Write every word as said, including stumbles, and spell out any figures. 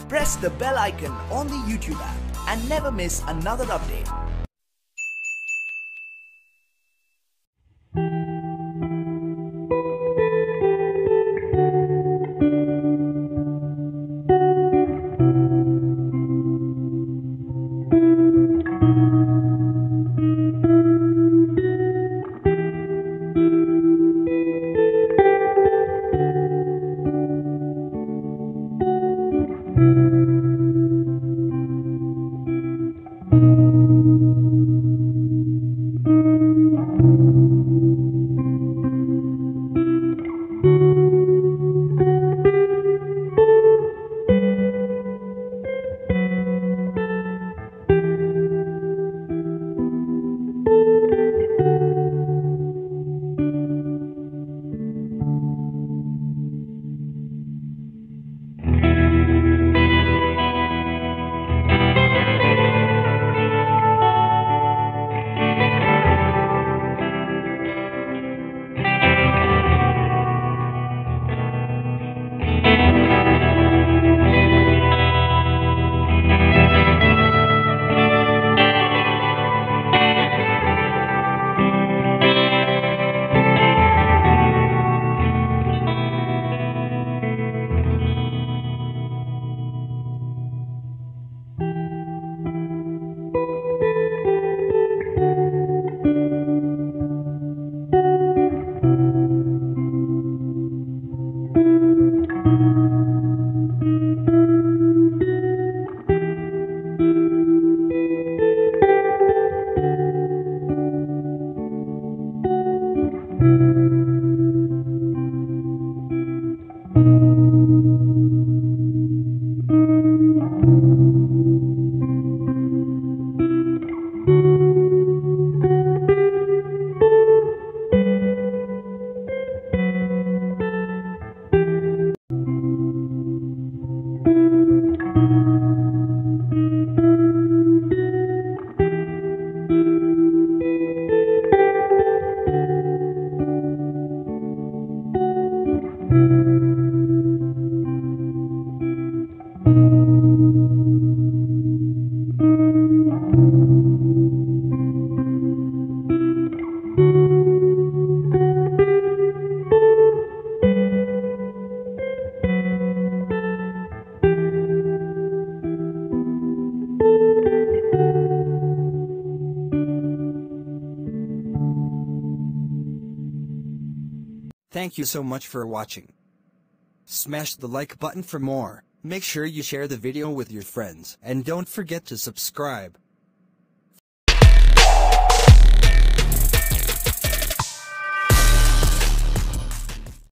press the bell icon on the YouTube app and never miss another update. Thank you so much for watching. Smash the like button for more. Make sure you share the video with your friends and don't forget to subscribe.